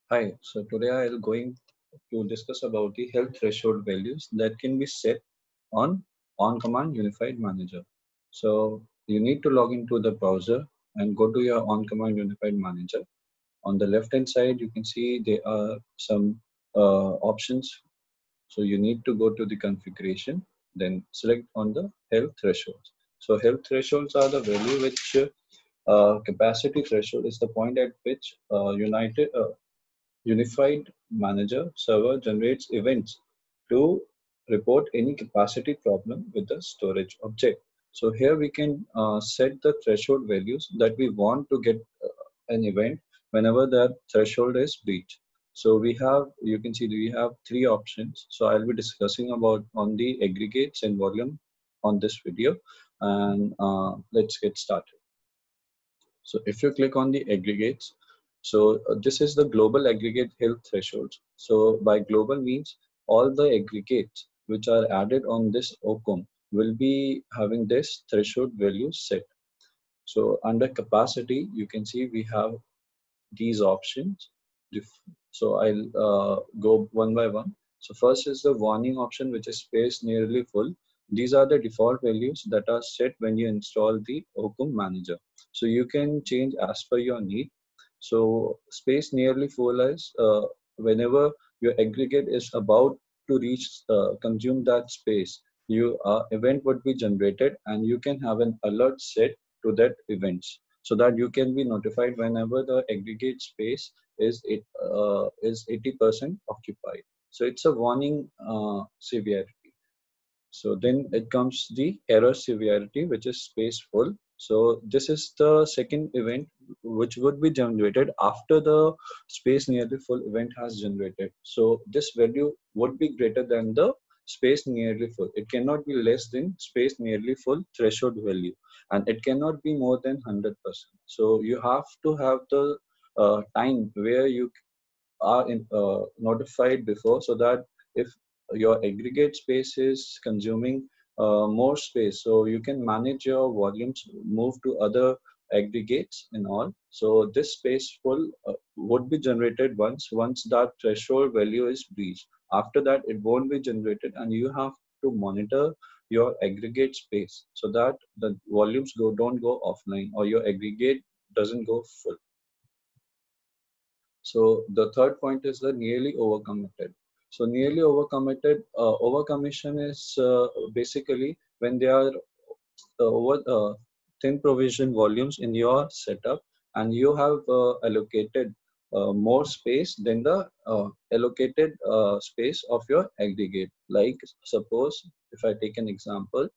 Hi, so today I am going to discuss about the health threshold values that can be set on-command unified manager. So you need to log into the browser and go to your on-command unified manager. On the left hand side, you can see there are some options. So you need to go to the configuration, then select on the health thresholds. So health thresholds are the value which capacity threshold is the point at which Unified Manager server generates events to report any capacity problem with the storage object. So here we can set the threshold values that we want to get an event whenever that threshold is breached. So we have, you can see we have three options. So I'll be discussing about on the aggregates and volume on this video, and let's get started. So if you click on the aggregates, so this is the global aggregate health thresholds. So by global means all the aggregates which are added on this OCOM will be having this threshold value set. So under capacity, you can see we have these options. So I'll go one by one. So first is the warning option, which is space nearly full. These are the default values that are set when you install the OCOM manager. So you can change as per your need. So space nearly full is whenever your aggregate is about to reach consume that space, you event would be generated and you can have an alert set to that events so that you can be notified whenever the aggregate space is 80% occupied. So it's a warning severity. So then it comes the error severity, which is space full. So this is the second event which would be generated after the space nearly full event has generated. So this value would be greater than the space nearly full. It cannot be less than space nearly full threshold value, and it cannot be more than 100%. So you have to have the time where you are notified before, so that if your aggregate space is consuming more space, so you can manage your volumes, move to other aggregates and all. So this space full would be generated once that threshold value is breached. After that it won't be generated, and you have to monitor your aggregate space so that the volumes don't go offline or your aggregate doesn't go full. So the third point is the nearly overcommitted. So nearly overcommitted, overcommission is basically when they are over thin provision volumes in your setup, and you have allocated more space than the allocated space of your aggregate. Like suppose if I take an example,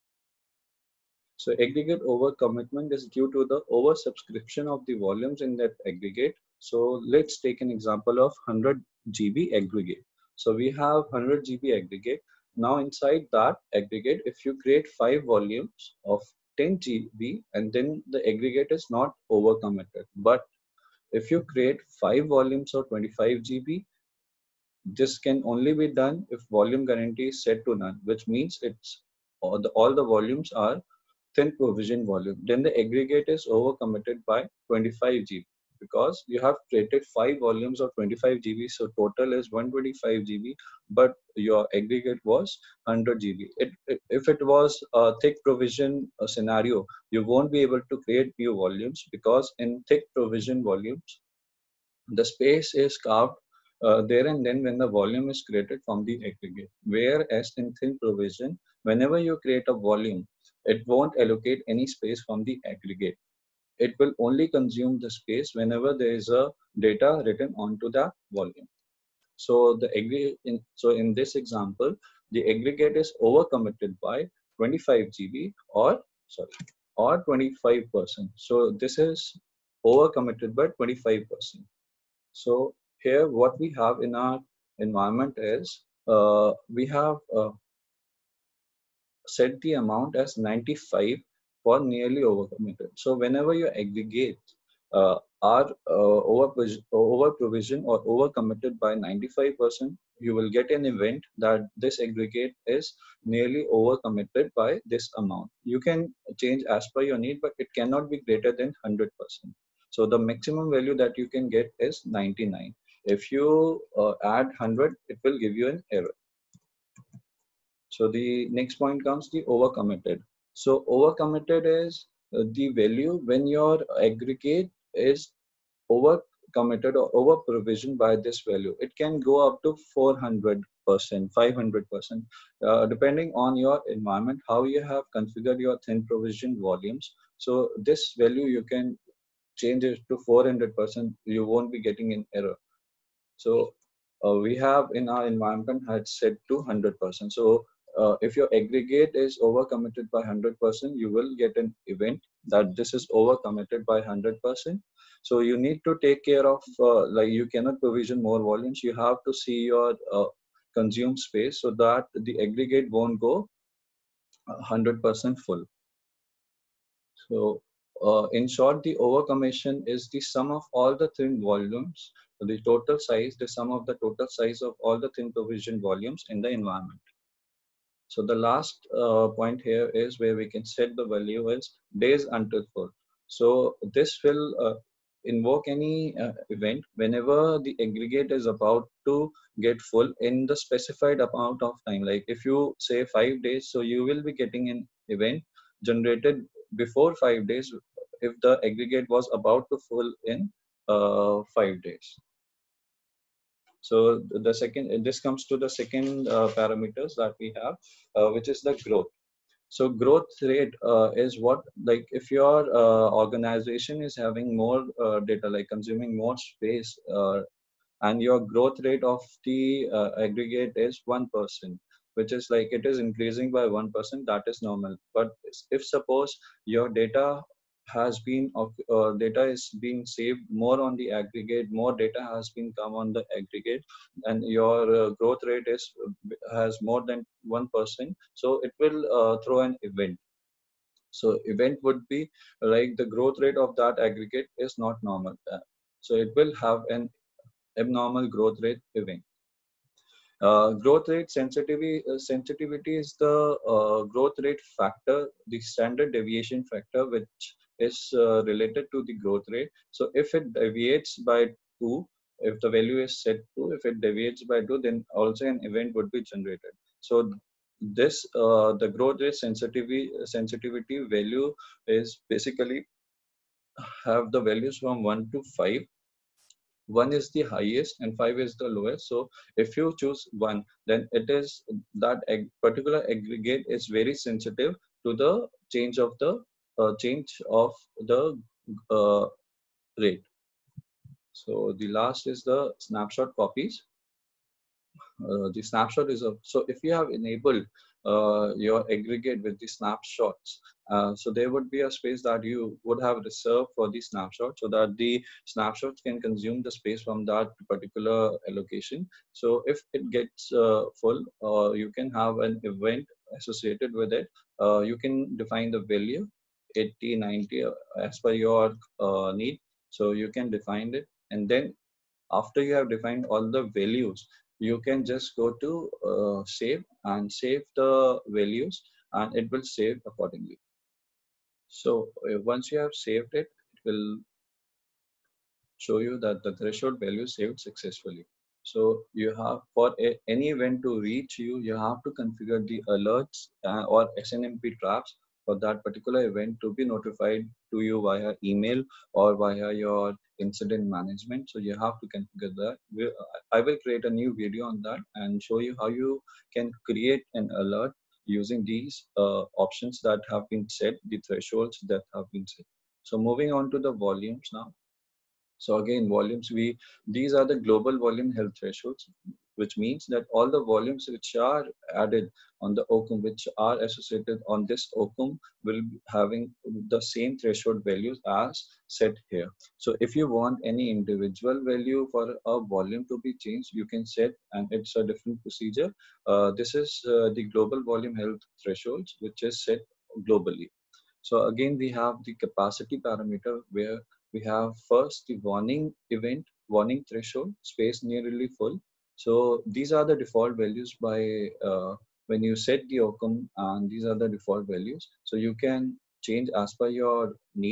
so aggregate overcommitment is due to the oversubscription of the volumes in that aggregate. So let's take an example of 100 GB aggregate. So we have 100 GB aggregate. Now inside that aggregate, if you create 5 volumes of 10 GB, and then the aggregate is not overcommitted. But if you create 5 volumes of 25 GB, this can only be done if volume guarantee is set to none, which means it's all the volumes are thin provision volume. Then the aggregate is overcommitted by 25 GB, because you have created 5 volumes of 25 GB, so total is 125 GB, but your aggregate was 100 GB. If it was a thick provision scenario, you won't be able to create new volumes, because in thick provision volumes, the space is carved there and then when the volume is created from the aggregate. Whereas in thin provision, whenever you create a volume, it won't allocate any space from the aggregate. It will only consume the space whenever there is a data written onto the volume. So so in this example, the aggregate is overcommitted by 25 GB or 25%. So this is overcommitted by 25%. So here what we have in our environment is we have set the amount as 95 for nearly overcommitted. So whenever your aggregates are over provision or overcommitted by 95%, you will get an event that this aggregate is nearly overcommitted by this amount. You can change as per your need, but it cannot be greater than 100%. So the maximum value that you can get is 99. If you add 100, it will give you an error. So the next point comes the overcommitted. So overcommitted is the value when your aggregate is over committed or over provisioned by this value. It can go up to 400%, 500%, depending on your environment, how you have configured your thin provision volumes. So this value you can change it to 400%. You won't be getting an error. So we have in our environment had set to 100%. So if your aggregate is over committed by 100%, you will get an event that this is over committed by 100%. So you need to take care of, like you cannot provision more volumes. You have to see your consumed space so that the aggregate won't go 100% full. So in short, the overcommission is the sum of all the thin volumes, the total size, the sum of the total size of all the thin provision volumes in the environment. So the last point here is where we can set the value is days until full. So this will invoke any event whenever the aggregate is about to get full in the specified amount of time. Like if you say 5 days, so you will be getting an event generated before 5 days if the aggregate was about to full in 5 days. So the second, this comes to the second parameters that we have, which is the growth. So growth rate is what, like if your organization is having more data, like consuming more space, and your growth rate of the aggregate is 1%, which is like it is increasing by 1%, that is normal. But if suppose your data is being saved more on the aggregate, more data has been come on the aggregate, and your growth rate is has more than 1%, so it will throw an event. So event would be like the growth rate of that aggregate is not normal, so it will have an abnormal growth rate event. Growth rate sensitivity is the growth rate factor, the standard deviation factor, which is related to the growth rate. So if it deviates by 2, if the value is set to, if it deviates by 2, then also an event would be generated. So this the growth rate sensitivity value is basically have the values from 1 to 5. 1 is the highest and 5 is the lowest. So if you choose 1, then it is that particular aggregate is very sensitive to the change of the uh, rate. So the last is the snapshot copies. The snapshot is a, so if you have enabled your aggregate with the snapshots, so there would be a space that you would have reserved for the snapshot, so that the snapshots can consume the space from that particular allocation. So if it gets full, you can have an event associated with it. You can define the value 80, 90 as per your need. So you can define it, and then after you have defined all the values, you can just go to save and save the values, and it will save accordingly. So once you have saved it, it will show you that the threshold value saved successfully. So you have for any event to reach you, you have to configure the alerts or SNMP traps for that particular event to be notified to you via email or via your incident management. So you have to configure that. I will create a new video on that and show you how you can create an alert using these options that have been set, the thresholds that have been set. So moving on to the volumes now. So again, volumes, these are the global volume health thresholds, which means that all the volumes which are added on the OCUM, which are associated on this OCUM, will be having the same threshold values as set here. So if you want any individual value for a volume to be changed, you can set, and it's a different procedure. This is the global volume health thresholds, which is set globally. So again, we have the capacity parameter where we have first the warning threshold, space nearly full. So these are the default values by when you set the OCUM, and these are the default values. So you can change as per your needs.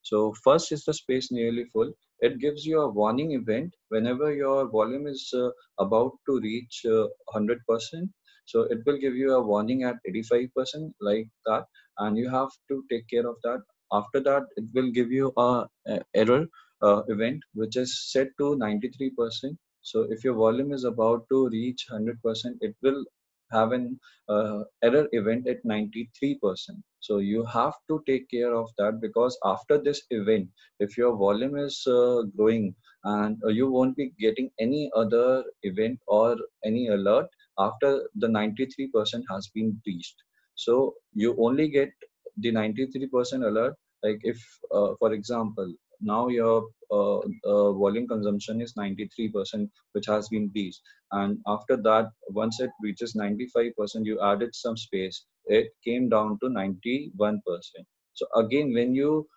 So first is the space nearly full. It gives you a warning event whenever your volume is about to reach 100%. So it will give you a warning at 85% like that, and you have to take care of that. After that, it will give you a error event which is set to 93%. So if your volume is about to reach 100%, it will have an error event at 93%. So you have to take care of that, because after this event, if your volume is growing, and you won't be getting any other event or any alert after the 93% has been reached. So you only get the 93% alert, like if for example, now your volume consumption is 93%, which has been reached, and after that, once it reaches 95%, you added some space, it came down to 91%. So again, when you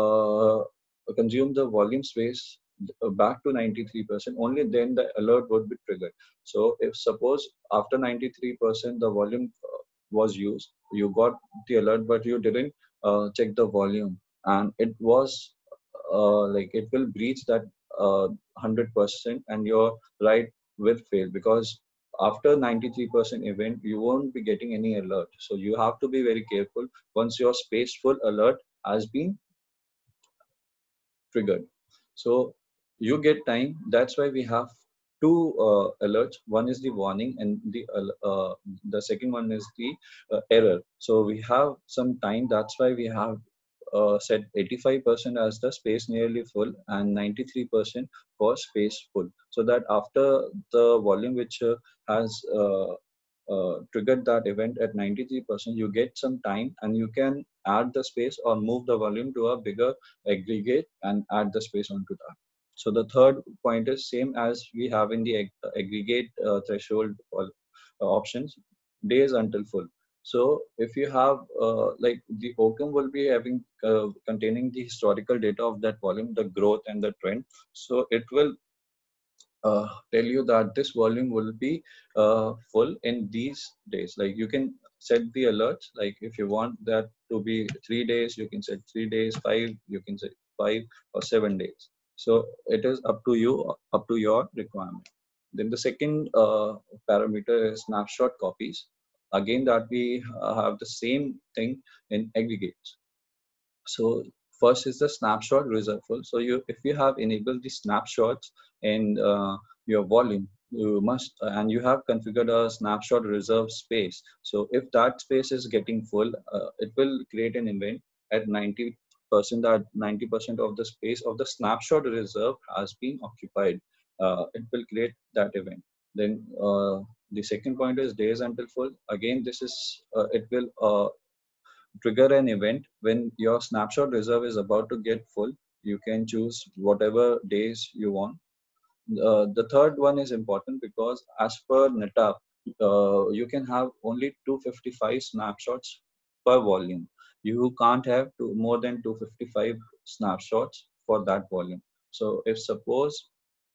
consume the volume space back to 93%, only then the alert would be triggered. So if suppose after 93% the volume was used, you got the alert, but you didn't check the volume, and it was like it will breach that 100%, and your ride will fail, because after 93% event you won't be getting any alert. So you have to be very careful once your space full alert has been triggered. So you get time. That's why we have two alerts. One is the warning, and the second one is the error. So we have some time. That's why we have set 85% as the space nearly full and 93% for space full. So that after the volume which has triggered that event at 93%, you get some time and you can add the space or move the volume to a bigger aggregate and add the space onto that. So the third point is same as we have in the aggregate threshold options, days until full. So if you have like the OCAM will be having containing the historical data of that volume, the growth and the trend. So it will tell you that this volume will be full in these days. Like you can set the alerts, like if you want that to be 3 days, you can set 3 days, five, you can set 5 or 7 days. So it is up to you, up to your requirement. Then the second parameter is snapshot copies. Again, that we have the same thing in aggregates. So first is the snapshot reserve full. So you, if you have enabled the snapshots in your volume, you must, and you have configured a snapshot reserve space. So if that space is getting full, it will create an event at 90%, that 90% of the space of the snapshot reserve has been occupied. It will create that event. Then the second point is days until full. Again, this is it will trigger an event when your snapshot reserve is about to get full. You can choose whatever days you want. The third one is important because as per NetApp, you can have only 255 snapshots per volume. You can't have more than 255 snapshots for that volume. So if suppose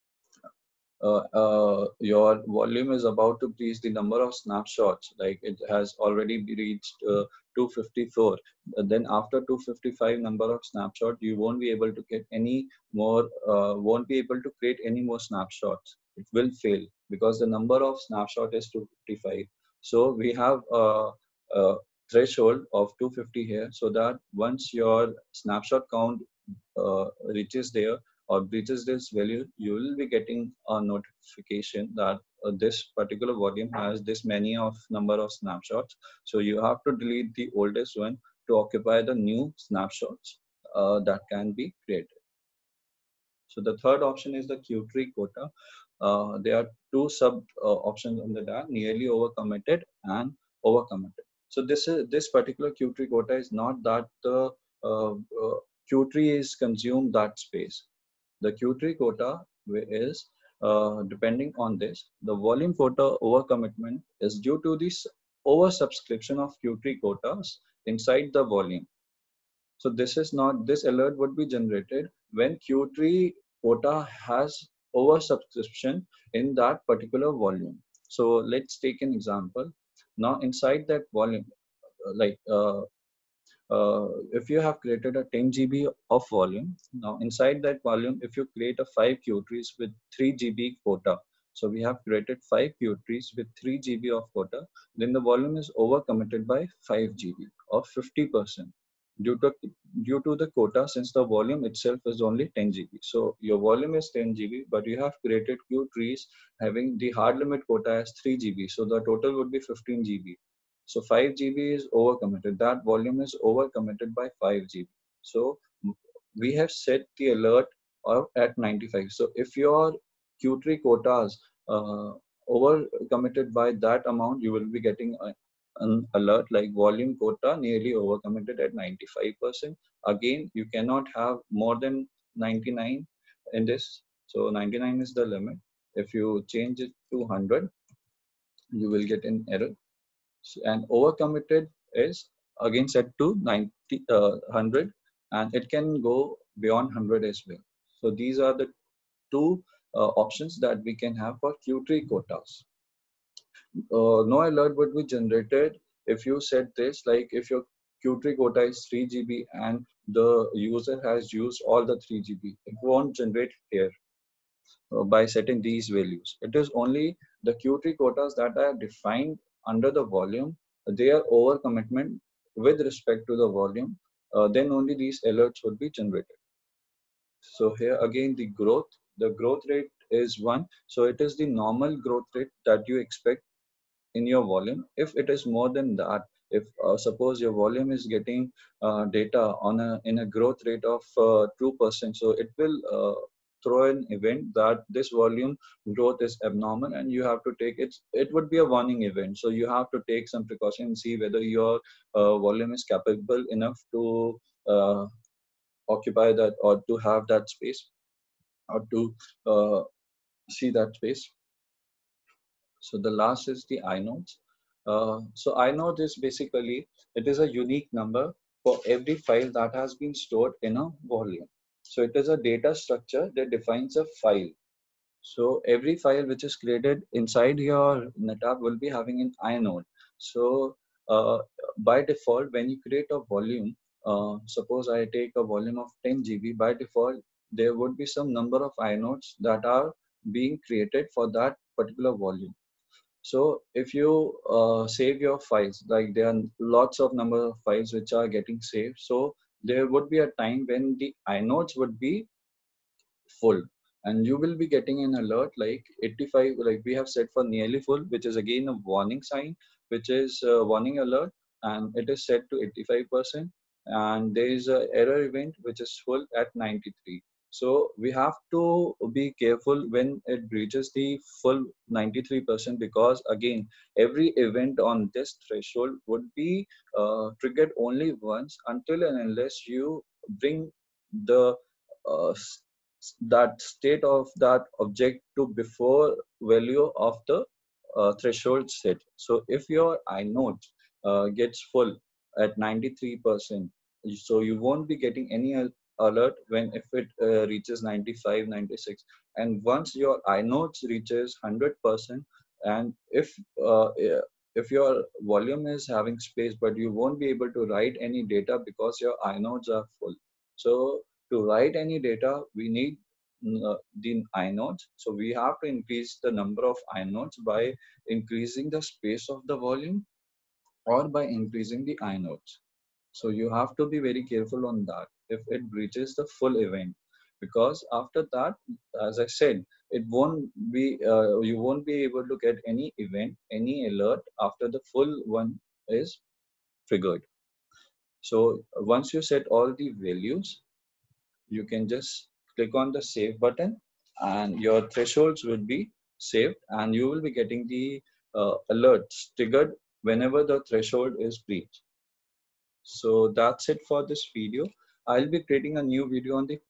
your volume is about to reach the number of snapshots, like it has already reached 254, then after 255 number of snapshot, you won't be able to get any more, won't be able to create any more snapshots. It will fail because the number of snapshot is 255. So we have a threshold of 250 here, so that once your snapshot count reaches there or breaches this value, you will be getting a notification that this particular volume has this many of number of snapshots. So you have to delete the oldest one to occupy the new snapshots that can be created. So the third option is the Q-tree quota. There are two sub options under that: nearly overcommitted and overcommitted. So this particular Q-tree quota is not that the Q-tree is consumed that space. The Q-tree quota is depending on this. The volume quota overcommitment is due to this oversubscription of Q-tree quotas inside the volume. So this is not, this alert would be generated when Q-tree quota has oversubscription in that particular volume. So let's take an example. Now inside that volume, like if you have created a 10 GB of volume, now inside that volume, if you create a 5 queue trees with 3 GB quota, so we have created 5 queue trees with 3 GB of quota, then the volume is over committed by 5 GB or 50% due to due to the quota, since the volume itself is only 10 GB. So your volume is 10 GB, but you have created queue trees having the hard limit quota as 3 GB. So the total would be 15 GB. So 5 GB is over committed. That volume is over committed by 5 GB. So we have set the alert at 95. So if your Q3 quotas over committed by that amount, you will be getting an alert like volume quota nearly over committed at 95%. Again, you cannot have more than 99 in this. So 99 is the limit. If you change it to 100, you will get an error. And overcommitted is again set to 100, and it can go beyond 100 as well. So these are the two options that we can have for Q3 quotas. No alert would be generated if you set this, like if your Q3 quota is 3 GB and the user has used all the 3 GB, it won't generate here by setting these values. It is only the Q3 quotas that are defined under the volume, they are over commitment with respect to the volume, then only these alerts would be generated. So here again the growth rate is 1. So it is the normal growth rate that you expect in your volume. If it is more than that, if suppose your volume is getting data on in a growth rate of 2%, so it will throw an event that this volume growth is abnormal, and you have to take it would be a warning event. So you have to take some precaution and see whether your volume is capable enough to occupy that or to have that space or to see that space. So the last is the inodes. So inode is basically, it is a unique number for every file that has been stored in a volume. So it is a data structure that defines a file. So every file which is created inside your NetApp will be having an inode. So uh, by default, when you create a volume, suppose I take a volume of 10 GB, by default, there would be some number of inodes that are being created for that particular volume. So if you save your files, like there are lots of number of files which are getting saved. So there would be a time when the inodes would be full, and you will be getting an alert like 85, like we have set for nearly full, which is again a warning sign, which is a warning alert, and it is set to 85%. And there is a error event which is full at 93. So we have to be careful when it reaches the full 93%, because again every event on this threshold would be triggered only once, until and unless you bring the uh, that state of that object to before value of the threshold set. So if your inode gets full at 93%, so you won't be getting any alert when if it reaches 95, 96. And once your inodes reaches 100%, and if your volume is having space but you won't be able to write any data because your inodes are full. So to write any data, we need the inodes. So we have to increase the number of inodes by increasing the space of the volume or by increasing the inodes. So you have to be very careful on that if it breaches the full event, because after that, as I said, it won't be you won't be able to get any event, any alert after the full one is triggered. So once you set all the values, you can just click on the save button, and your thresholds will be saved, and you will be getting the alerts triggered whenever the threshold is breached. So that's it for this video. I'll be creating a new video on the